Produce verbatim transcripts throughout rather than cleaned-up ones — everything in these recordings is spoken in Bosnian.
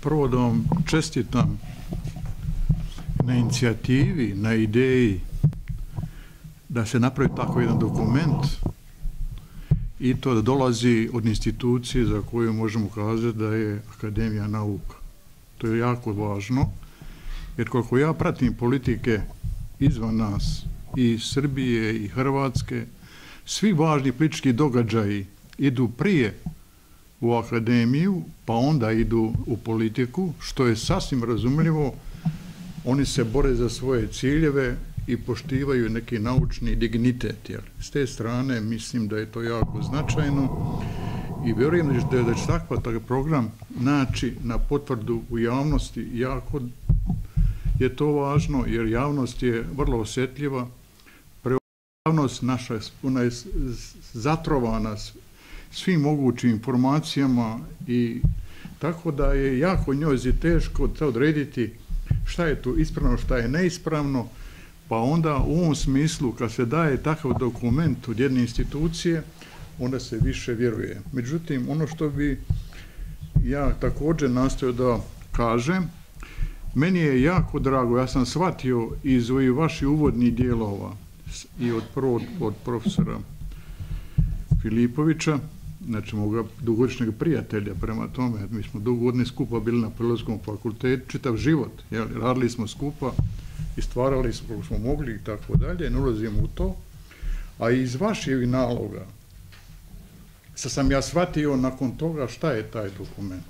prvo da vam čestitam na inicijativi, na ideji da se napravi tako jedan dokument i to da dolazi od institucije za koju možemo kazati da je Akademija nauka. To je jako važno, jer koliko ja pratim politike izvan nas, i Srbije i Hrvatske, svi važni politički događaji idu prije u akademiju, pa onda idu u politiku, što je sasvim razumljivo. Oni se bore za svoje ciljeve i poštivaju neki naučni dignitet. Jel? S te strane mislim da je to jako značajno i vjerujem da će, da će takav takav program naći na potvrdu u javnosti. Jako je to važno jer javnost je vrlo osjetljiva. Javnost naša, ona je zatrovana svim mogućim informacijama i tako da je jako njoj teško odrediti šta je tu ispravno, šta je neispravno, pa onda u ovom smislu kad se daje takav dokument od jedne institucije, onda se više vjeruje. Međutim, ono što bi ja također nastojao da kažem, meni je jako drago, ja sam shvatio iz ovih vaših uvodnih dijelova i od prvog od profesora Filipovića, znači moga dugogodišnjeg prijatelja, prema tome, mi smo dugo godina skupa bili na Filozofskom fakultetu, čitav život, jel, radili smo skupa i stvarali smo koliko smo mogli i tako dalje, ne ulazimo u to, a iz vaših naloga sad sam ja shvatio nakon toga šta je taj dokument.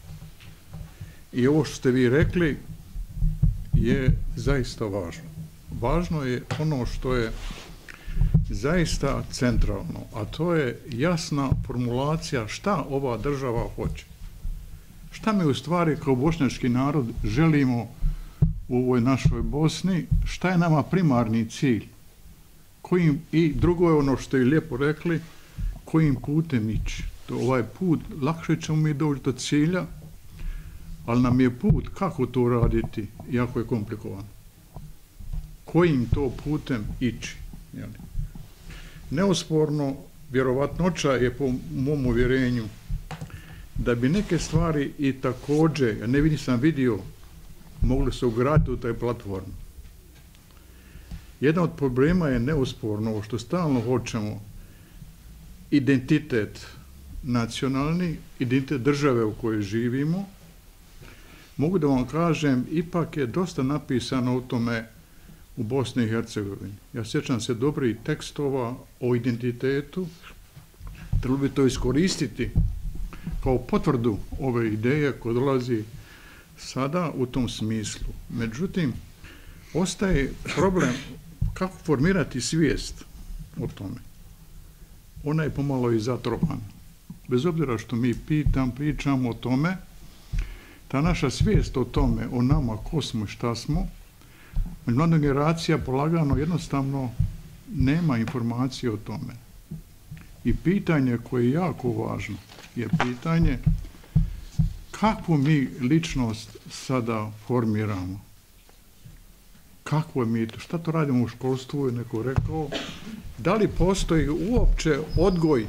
I ovo što ste vi rekli je zaista važno. Važno je ono što je zaista centralno, a to je jasna formulacija šta ova država hoće. Šta mi u stvari kao bošnjački narod želimo u ovoj našoj Bosni, šta je nama primarni cilj. Kojim, i drugo je ono što je lijepo rekli, kojim putem ići. To ovaj put, lakše ćemo mi doći do cilja, ali nam je put kako to raditi jako je komplikovan. Kojim to putem ići. Jeli? Neosporno, vjerovatnoća je po mom uvjerenju da bi neke stvari i također, ja ne vidim, sam vidio, mogli se ugraditi u taj platform. Jedan od problema je neosporno, ovo što stalno hoćemo, identitet nacionalni, identitet države u kojoj živimo. Mogu da vam kažem, ipak je dosta napisano o tome u Bosni i Hercegovini. Ja sjećam se dobrih tekstova o identitetu, trebalo bi to iskoristiti kao potvrdu ove ideje koja dolazi sada u tom smislu. Međutim, ostaje problem kako formirati svijest o tome. Ona je pomalo i zatrovana. Bez obzira što mi pitam, pričamo o tome, ta naša svijest o tome, o nama, ko smo i šta smo, mlada generacija polagano jednostavno nema informacije o tome. I pitanje koje je jako važno je pitanje kakvu mi ličnost sada formiramo. Kakvo je mi to? Šta to radimo u školstvu, je neko rekao. Da li postoji uopće odgoj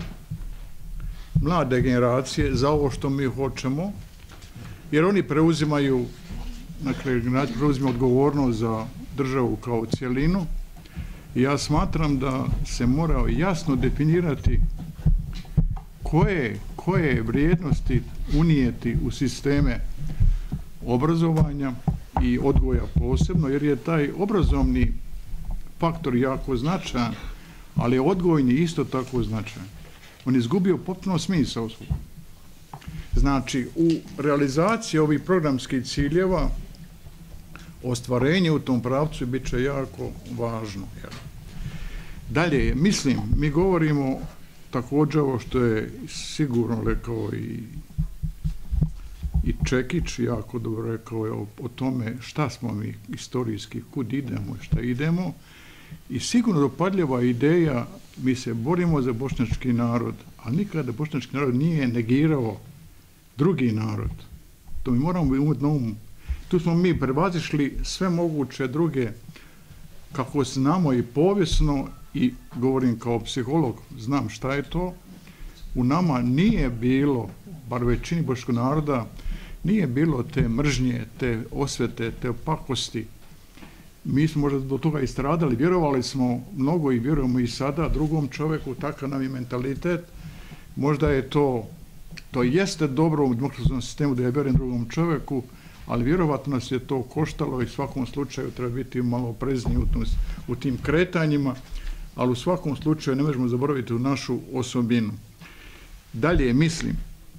mlade generacije za ovo što mi hoćemo, jer oni preuzimaju, dakle, preuzimaju odgovornost za državu kao cjelinu i ja smatram da se mora jasno definirati koje, koje vrijednosti unijeti u sisteme obrazovanja i odgoja posebno, jer je taj obrazovni faktor jako značajan, ali je odgojni isto tako značajan. On je izgubio potpuno smisao svog. Znači, u realizaciji ovih programskih ciljeva ostvarenje u tom pravcu bit će jako važno. Jel? Dalje, mislim, mi govorimo također ovo što je sigurno rekao i, i Čekić, jako dobro rekao je o, o tome šta smo mi istorijski, kud idemo i šta idemo. I sigurno dopadljiva ideja, mi se borimo za bošnjački narod, a nikada bošnjački narod nije negirao drugi narod. To mi moramo imati na umu. Tu smo mi prevazišli sve moguće druge, kako znamo i povijesno, i govorim kao psiholog, znam šta je to, u nama nije bilo, bar većini bošnjačkog naroda, nije bilo te mržnje, te osvete, te pakosti. Mi smo možda do toga i stradali, vjerovali smo mnogo i vjerujemo i sada drugom čovjeku, takav nam je mentalitet. Možda je to, to jeste dobro u demokratskom sistemu da ja vjerujem drugom čovjeku, ali vjerovatno nas je to koštalo i u svakom slučaju treba biti malo oprezniji u, u tim kretanjima, ali u svakom slučaju ne možemo zaboraviti u našu osobinu. Dalje mislim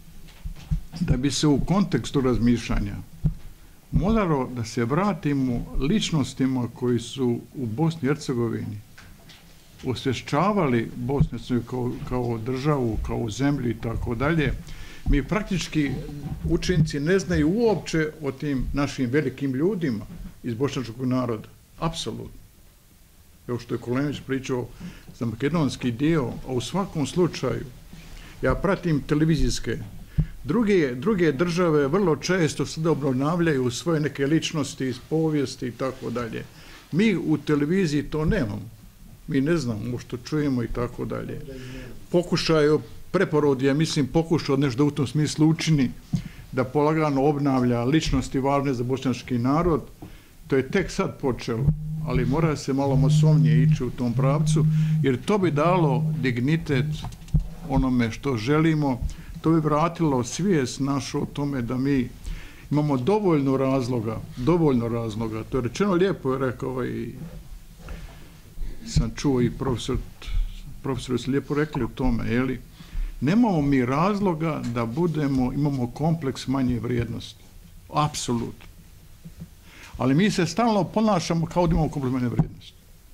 da bi se u kontekstu razmišljanja moralo da se vratimo ličnostima koji su u Bosni i Hercegovini osvješćavali Bosnu i Hercegovinu kao, kao državu, kao zemlju i tako dalje. Mi praktički učenici ne znaju uopće o tim našim velikim ljudima iz bošnjačkog naroda. Apsolutno. Evo što je Kolenić pričao za makedonski dio, a u svakom slučaju ja pratim televizijske. Druge, druge države vrlo često sada obnavljaju svoje neke ličnosti iz povijesti i tako dalje. Mi u televiziji to nemamo. Mi ne znamo što čujemo i tako dalje. Pokušaju preporod, ja mislim, pokušao nešto u tom smislu učini da polagano obnavlja ličnosti važne za bošnjački narod. To je tek sad počelo, ali mora se malo masovnije ići u tom pravcu, jer to bi dalo dignitet onome što želimo, to bi vratilo svijest našu o tome da mi imamo dovoljno razloga, dovoljno razloga, to je rečeno lijepo, je rekao i sam čuo i profesor, profesori su lijepo rekli o tome, jeli, nemamo mi razloga da budemo, imamo kompleks manje vrijednosti, apsolutno. Ali mi se stalno ponašamo kao da imamo kompleks manje vrijednosti.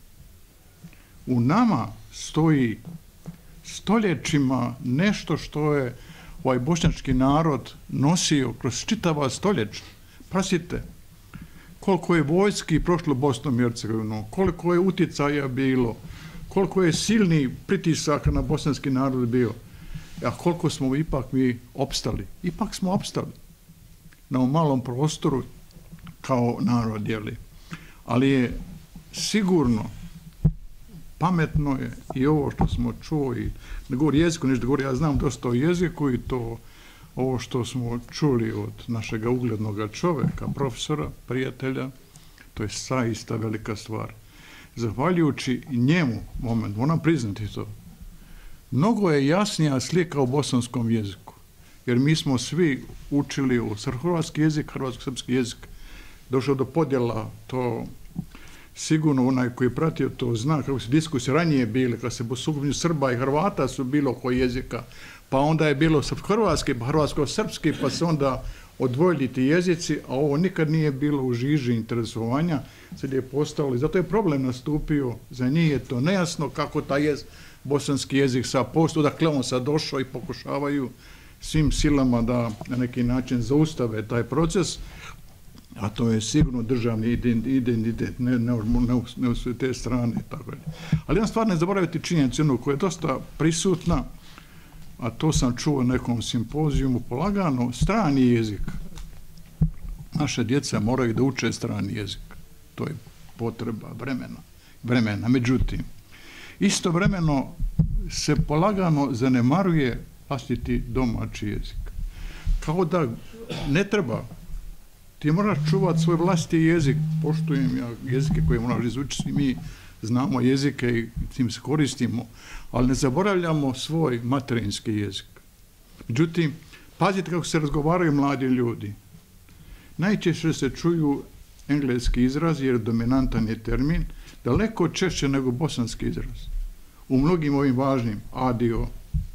U nama stoji stoljećima nešto što je ovaj bošnjački narod nosio kroz čitava stoljeća. Pasite, koliko je vojski prošlo Bosnom i Hercegovinom, koliko je utjecaja bilo, koliko je silni pritisak na bosanski narod bio, a koliko smo ipak mi opstali. Ipak smo opstali na ovom malom prostoru kao narod, jeli. Ali je sigurno, pametno je i ovo što smo čuo, i ne govori jeziku, ništa govori, ja znam dosta o jeziku i to ovo što smo čuli od našega uglednog čovjeka, profesora, prijatelja, to je zaista velika stvar. Zahvaljujući njemu, moment, moram priznati to, mnogo je jasnija slika u bosanskom jeziku, jer mi smo svi učili u hrvatski jezik, hrvatsko-srpski jezik, došlo do podjela, to sigurno onaj koji je pratio to zna, kako se diskusije ranije bile, kad se sukobljeni Srba i Hrvata su bilo oko jezika, pa onda je bilo hrvatski, pa hrvatsko-srpski, pa se onda odvojili ti jezici, a ovo nikad nije bilo u žiži interesovanja, sad je postalo, i zato je problem nastupio, za njih je to nejasno kako taj jezik, bosanski jezik sad postoji, odakle on sad došao i pokušavaju svim silama da na neki način zaustave taj proces, a to je sigurno državni identitet, ne, ne, ne, ne u sve te strane. Tako je. Ali jedan stvar ne zaboraviti činjenicu jednu koja je dosta prisutna, a to sam čuo na nekom simpozijumu, polagano, strani jezik. Naše djeca moraju da uče strani jezik. To je potreba vremena. vremena. Međutim, istovremeno se polagano zanemaruje vlastiti domaći jezik. Kao da ne treba. Ti moraš čuvati svoj vlastiti jezik, poštujem ja jezike koje moraš izučiti, mi znamo jezike i tim se koristimo, ali ne zaboravljamo svoj materinski jezik. Međutim, pazite kako se razgovaraju mladi ljudi. Najčešće se čuju engleski izraz, jer dominantan je termin, daleko češće nego bosanski izraz. U mnogim ovim važnim, adio,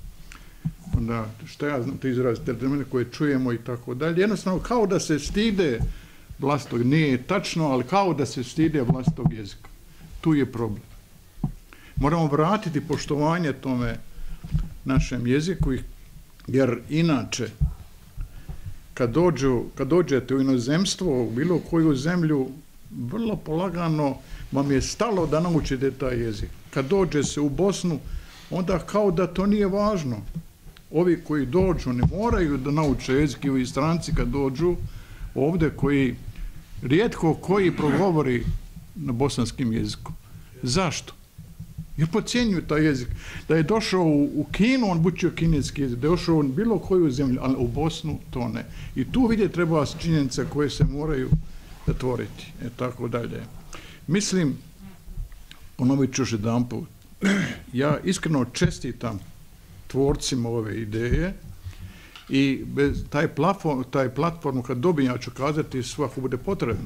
onda šta ja znam to izraz, termine koje čujemo i tako dalje, jednostavno kao da se stide vlastitog, nije tačno, ali kao da se stide vlastitog jezika. Tu je problem. Moramo vratiti poštovanje tome našem jeziku, jer inače, kad, dođu, kad dođete u inozemstvo, u bilo koju zemlju, vrlo polagano vam je stalo da naučite taj jezik. Kad dođe se u Bosnu, onda kao da to nije važno. Ovi koji dođu ne moraju da nauče jezik, i ovi stranci kad dođu ovdje koji rijetko koji progovori na bosanskim jeziku. Zašto? Jer podcjenjuju taj jezik. Da je došao u, u Kinu, on učio kineski jezik, da je došao u bilo koju zemlju, ali u Bosnu to ne. I tu vidje treba činjenica koje se moraju zatvoriti. E tako dalje. Mislim, ponovit ću još jedan put, ja iskreno čestitam tvorcima ove ideje i bez, taj, platform, taj platformu kad dobijem, ja ću kazati sve ako bude potrebno.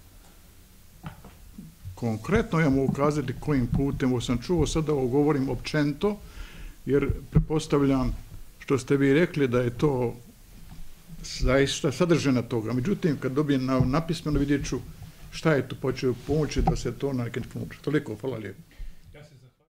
Konkretno ja mogu kazati kojim putem, ovo sam čuo, sada ovo govorim općenito, jer pretpostavljam što ste vi rekli da je to zaista sadržena toga. Međutim, kad dobijem napismeno vidjet ću šta je to počeo pomoći da se to na nekim pomoći. Toliko, hvala lijepo.